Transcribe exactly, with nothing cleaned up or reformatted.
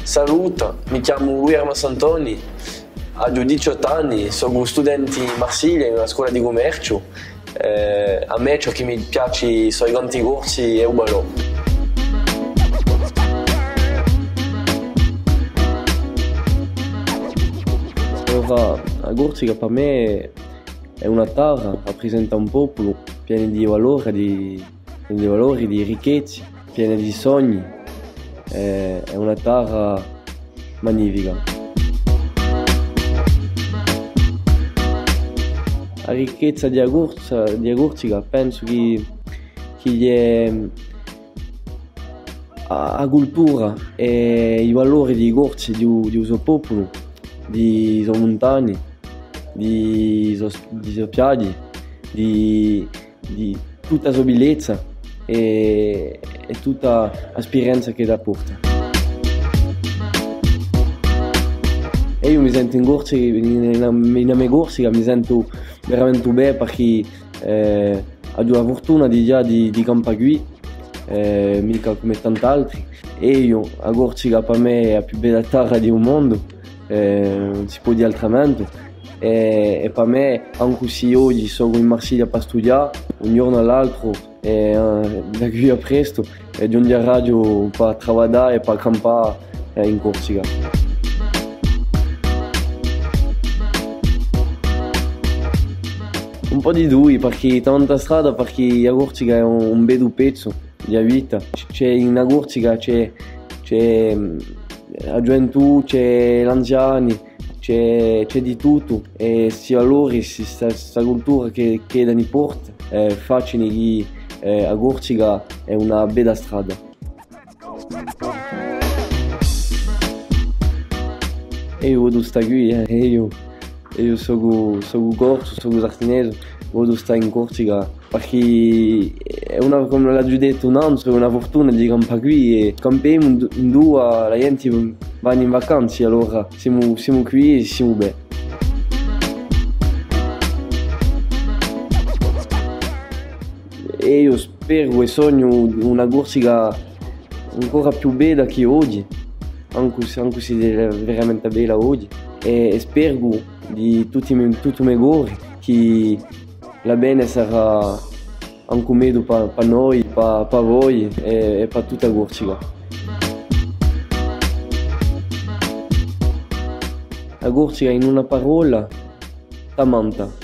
Saluta, mi chiamo Luis Armasantoni, ho diciotto anni, sono studente in Marsiglia in una scuola di commercio. Eh, a me ciò che mi piace sono i canti corsi e il ballo. Allora, la Corsica per me è una terra, rappresenta un popolo pieno di valori, di, di, valori, di ricchezze, pieno di sogni. È, è una terra magnifica. La ricchezza di Corsica penso che, che è la cultura e i valori di Corsica, di, di suo popolo, di sue montagne, di sue spiagge, di, di tutta la sua bellezza e, e tutta l'esperienza che la porta. E io mi sento in Corsica, in una mia Corsica mi sento veramente bene perché eh, ho la fortuna di già di, di campare qui, eh, mica come tanti altri. E io, la Corsica per me è la più bella terra del mondo, eh, non si può dire altrimenti. E, e per me, anche se oggi sono in Marsiglia per studiare, un giorno all'altro, e, eh, da qui a presto, e giungo a radio per lavorare e per campare eh, in Corsica. Un po' di due, perché tanta strada, perché la Corsica è un, un bel pezzo di vita. C'è in la Corsica c'è, c'è la gioventù, c'è gli anziani, c'è, c'è di tutto. E questi valori, questa cultura che, che da porta, eh, facciano che eh, la Corsica è una bella strada. E io voglio stare qui, eh, e io. Io sono, sono corso, sono sartinese, voglio stare in Corsica perché è una, come l'ho già detto un anno, è una fortuna di campare qui e campiamo in due, la gente va in vacanze, allora siamo, siamo qui e siamo bene. E io spero e sogno una Corsica ancora più bella che oggi, anche se, anche se è veramente bella oggi. E spero di tutti i tutti i miei gori che la bene sarà anche meglio per noi, per voi e, e per tutta la Corsica. La Corsica in una parola, Tamanta.